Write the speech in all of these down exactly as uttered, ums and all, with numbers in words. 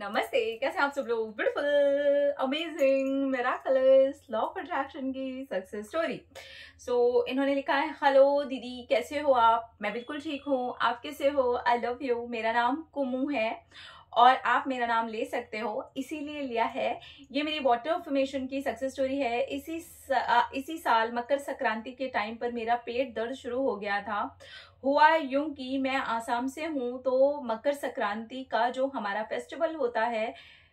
नमस्ते, कैसे हैं आप सब लोग। Beautiful, amazing, miraculous, law of attraction की सक्सेस स्टोरी। सो इन्होंने लिखा है, हेलो दीदी, कैसे हो आप। मैं बिल्कुल ठीक हूँ, आप कैसे हो। I love you. मेरा नाम कुमू है और आप मेरा नाम ले सकते हो, इसीलिए लिया है। ये मेरी वाटर अफर्मेशन की सक्सेस स्टोरी है। इसी सा, इसी साल मकर संक्रांति के टाइम पर मेरा पेट दर्द शुरू हो गया था। हुआ यूं कि मैं आसाम से हूं, तो मकर संक्रांति का जो हमारा फेस्टिवल होता है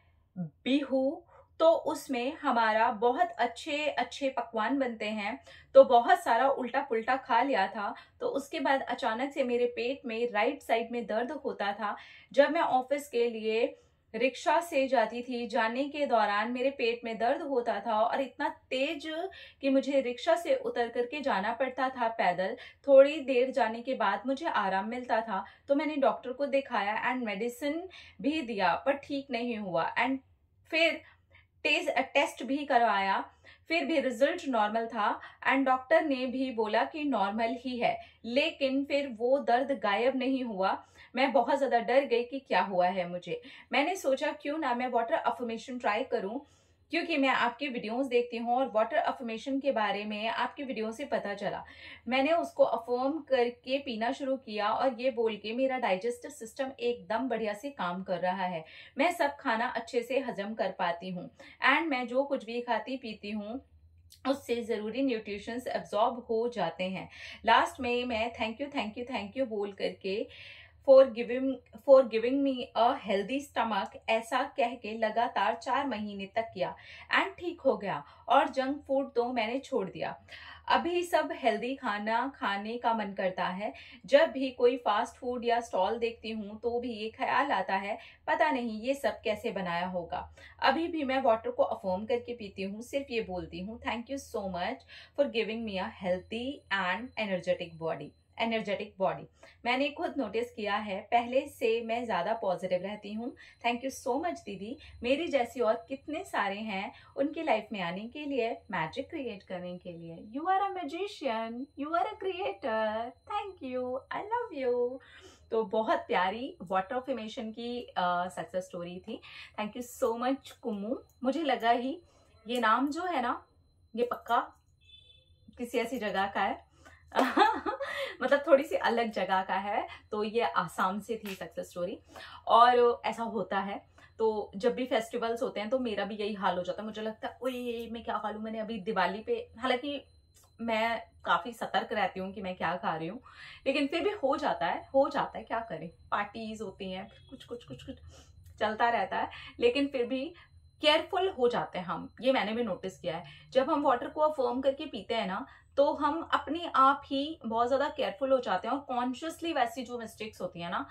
बिहू, तो उसमें हमारा बहुत अच्छे अच्छे पकवान बनते हैं। तो बहुत सारा उल्टा पुल्टा खा लिया था। तो उसके बाद अचानक से मेरे पेट में राइट साइड में दर्द होता था। जब मैं ऑफिस के लिए रिक्शा से जाती थी, जाने के दौरान मेरे पेट में दर्द होता था और इतना तेज कि मुझे रिक्शा से उतर करके जाना पड़ता था पैदल। थोड़ी देर जाने के बाद मुझे आराम मिलता था। तो मैंने डॉक्टर को दिखाया एंड मेडिसिन भी दिया, पर ठीक नहीं हुआ। एंड फिर टेस्ट टेस्ट भी करवाया, फिर भी रिजल्ट नॉर्मल था एंड डॉक्टर ने भी बोला कि नॉर्मल ही है। लेकिन फिर वो दर्द गायब नहीं हुआ। मैं बहुत ज्यादा डर गई कि क्या हुआ है मुझे। मैंने सोचा क्यों ना मैं वाटर अफर्मेशन ट्राई करूं, क्योंकि मैं आपकी वीडियोस देखती हूँ और वाटर अफर्मेशन के बारे में आपकी वीडियो से पता चला। मैंने उसको अफर्म करके पीना शुरू किया और ये बोल के मेरा डाइजेस्टिव सिस्टम एकदम बढ़िया से काम कर रहा है। मैं सब खाना अच्छे से हजम कर पाती हूँ एंड मैं जो कुछ भी खाती पीती हूँ उससे जरूरी न्यूट्रिशंस एब्जॉर्ब हो जाते हैं। लास्ट में मैं thank you thank you thank you बोल करके for giving for giving me a healthy stomach ऐसा कह के लगातार चार महीने तक किया एंड ठीक हो गया। और जंक फूड तो मैंने छोड़ दिया। अभी सब हेल्दी खाना खाने का मन करता है। जब भी कोई फास्ट फूड या स्टॉल देखती हूँ तो भी ये ख्याल आता है, पता नहीं ये सब कैसे बनाया होगा। अभी भी मैं वाटर को अफर्म करके पीती हूँ, सिर्फ ये बोलती हूँ, thank you so much for giving me a healthy and energetic body energetic body मैंने खुद नोटिस किया है, पहले से मैं ज्यादा पॉजिटिव रहती हूँ। थैंक यू सो मच दीदी। मेरी जैसी और कितने सारे हैं उनकी लाइफ में आने के लिए, मैजिक क्रिएट करने के लिए। You are a magician, you are a creator. Thank you, I love you. तो बहुत प्यारी वाटर अफर्मेशन की सक्सेस स्टोरी थी। Thank you so much Kumu. मुझे लगा ही ये नाम जो है ना, ये पक्का किसी ऐसी जगह का है मतलब थोड़ी सी अलग जगह का है। तो ये आसाम से थी सक्सेस स्टोरी। और ऐसा होता है तो जब भी फेस्टिवल्स होते हैं तो मेरा भी यही हाल हो जाता है। मुझे लगता है ओए मैं क्या खा लूं। मैंने अभी दिवाली पे, हालांकि मैं काफी सतर्क रहती हूँ कि मैं क्या खा रही हूँ, लेकिन फिर भी हो जाता है हो जाता है क्या करें, पार्टीज होती हैं, कुछ कुछ कुछ कुछ चलता रहता है। लेकिन फिर भी केयरफुल हो जाते हैं हम, ये मैंने भी नोटिस किया है। जब हम वाटर को अफर्म करके पीते हैं ना, तो हम अपने आप ही बहुत ज्यादा केयरफुल हो जाते हैं और कॉन्शियसली वैसी जो मिस्टेक्स होती है ना,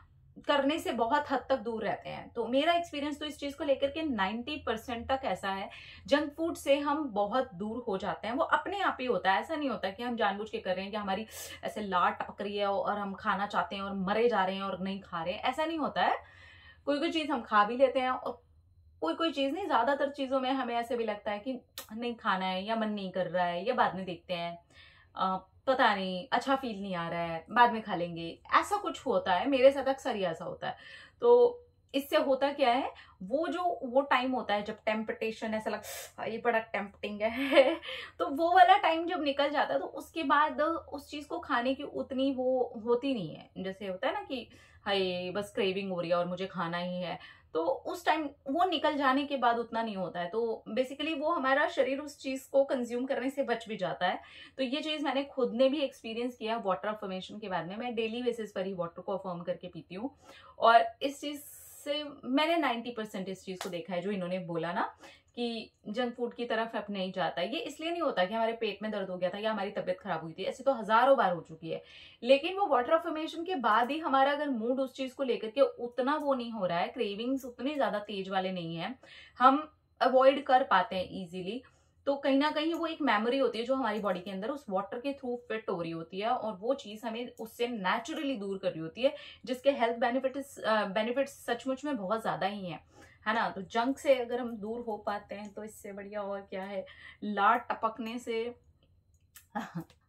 करने से बहुत हद तक दूर रहते हैं। तो मेरा एक्सपीरियंस तो इस चीज को लेकर के नब्बे परसेंट तक ऐसा है। जंक फूड से हम बहुत दूर हो जाते हैं, वो अपने आप ही होता है। ऐसा नहीं होता कि हम जानबूझ के कर रहे हैं, कि हमारी ऐसे लाट टपक रही है और हम खाना चाहते हैं और मरे जा रहे हैं और नहीं खा रहे हैं। ऐसा नहीं होता है। कोई कोई चीज हम खा भी लेते हैं और कोई कोई चीज नहीं, ज्यादातर चीजों में हमें ऐसे भी लगता है कि नहीं खाना है, या मन नहीं कर रहा है, या बाद में देखते हैं, आ, पता नहीं, अच्छा फील नहीं आ रहा है, बाद में खा लेंगे। ऐसा कुछ होता है, मेरे साथ अक्सर ही ऐसा होता है। तो इससे होता क्या है, वो जो वो टाइम होता है जब टेम्पटेशन ऐसा लग ये बड़ा टेम्पटिंग है तो वो वाला टाइम जब निकल जाता है तो उसके बाद उस चीज को खाने की उतनी वो होती नहीं है। जैसे होता है ना कि हाय बस क्रेविंग हो रही है और मुझे खाना ही है, तो उस टाइम वो निकल जाने के बाद उतना नहीं होता है। तो बेसिकली वो हमारा शरीर उस चीज को कंज्यूम करने से बच भी जाता है। तो ये चीज मैंने खुद ने भी एक्सपीरियंस किया वाटर अफर्मेशन के बारे में। मैं डेली बेसिस पर ही वाटर को अफर्म करके पीती हूँ और इस चीज से मैंने नब्बे परसेंट इस चीज को देखा है जो इन्होंने बोला ना कि जंक फूड की तरफ अब नहीं जाता। ये इसलिए नहीं होता कि हमारे पेट में दर्द हो गया था या हमारी तबीयत खराब हुई थी, ऐसे तो हजारों बार हो चुकी है। लेकिन वो वाटर अफर्मेशन के बाद ही हमारा अगर मूड उस चीज को लेकर के उतना वो नहीं हो रहा है, क्रेविंग्स उतने ज्यादा तेज वाले नहीं है, हम अवॉइड कर पाते हैं इजीली, तो कहीं ना कहीं वो एक मेमोरी होती है जो हमारी बॉडी के अंदर उस वाटर के थ्रू फिट हो रही होती है और वो चीज हमें उससे नेचुरली दूर कर रही होती है, जिसके हेल्थ बेनिफिट बेनिफिट सचमुच में बहुत ज्यादा ही है है ना। तो जंक से अगर हम दूर हो पाते हैं तो इससे बढ़िया और क्या है। लाट टपकने से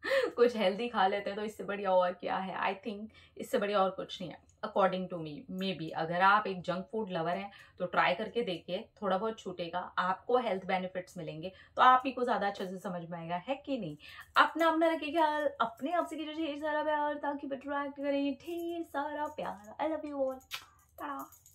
कुछ हेल्दी खा लेते हैं तो इससे बढ़िया और क्या है। आई थिंक इससे बढ़िया और कुछ नहीं है according to me. Maybe अगर आप एक जंक फूड लवर हैं तो ट्राई करके देखिए, थोड़ा बहुत छूटेगा, आपको हेल्थ बेनिफिट्स मिलेंगे तो आप ही को ज्यादा अच्छे से समझ में आएगा, है कि नहीं। अपना अपना रखिए ख्याल, अपने आप से कीजिए ढेर सारा प्यार ताकि अट्रैक्ट करें ढेर सारा प्यार। I love you all.